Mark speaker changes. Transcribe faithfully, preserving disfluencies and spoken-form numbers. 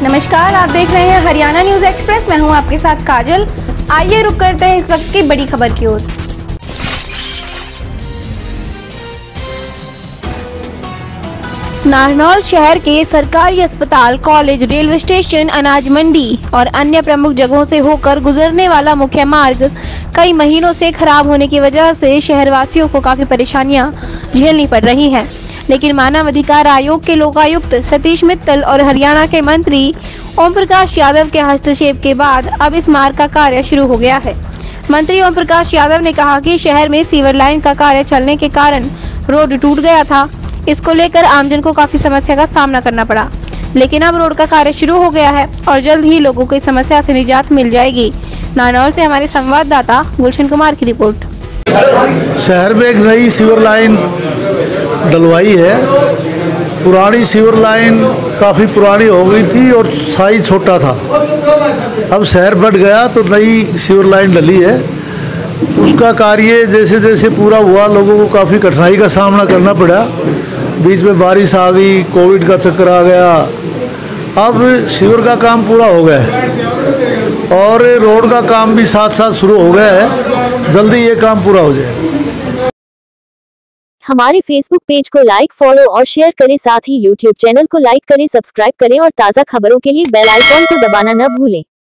Speaker 1: नमस्कार, आप देख रहे हैं हरियाणा न्यूज एक्सप्रेस। मैं हूं आपके साथ काजल। आइए रुक करते हैं इस वक्त की बड़ी खबर की ओर। नारनौल शहर के सरकारी अस्पताल, कॉलेज, रेलवे स्टेशन, अनाज मंडी और अन्य प्रमुख जगहों से होकर गुजरने वाला मुख्य मार्ग कई महीनों से खराब होने की वजह से शहरवासियों को काफी परेशानियां झेलनी पड़ रही हैं। लेकिन मानव अधिकार आयोग के लोकायुक्त सतीश मित्तल और हरियाणा के मंत्री ओम प्रकाश यादव के हस्तक्षेप के बाद अब इस मार्ग का कार्य शुरू हो गया है। मंत्री ओम प्रकाश यादव ने कहा कि शहर में सीवर लाइन का कार्य चलने के कारण रोड टूट गया था। इसको लेकर आमजन को काफी समस्या का सामना करना पड़ा, लेकिन अब रोड का कार्य शुरू हो गया है और जल्द ही लोगों को इस समस्या से निजात मिल जाएगी। नारनौल से हमारे संवाददाता गुलशन कुमार की रिपोर्ट।
Speaker 2: शहर में एक नई सीवर लाइन डलवाई है। पुरानी सीवर लाइन काफ़ी पुरानी हो गई थी और साइज छोटा था। अब शहर बढ़ गया तो नई सीवर लाइन डली है। उसका कार्य जैसे जैसे पूरा हुआ, लोगों को काफ़ी कठिनाई का सामना करना पड़ा। बीच में बारिश आ गई, कोविड का चक्कर आ गया। अब सीवर का काम पूरा हो गया है और रोड का काम भी साथ साथ शुरू हो गया है। जल्दी ये काम पूरा हो जाए।
Speaker 3: हमारे फेसबुक पेज को लाइक, फॉलो और शेयर करें। साथ ही यूट्यूब चैनल को लाइक करें, सब्सक्राइब करें और ताज़ा खबरों के लिए बेल आइकॉन को दबाना न भूलें।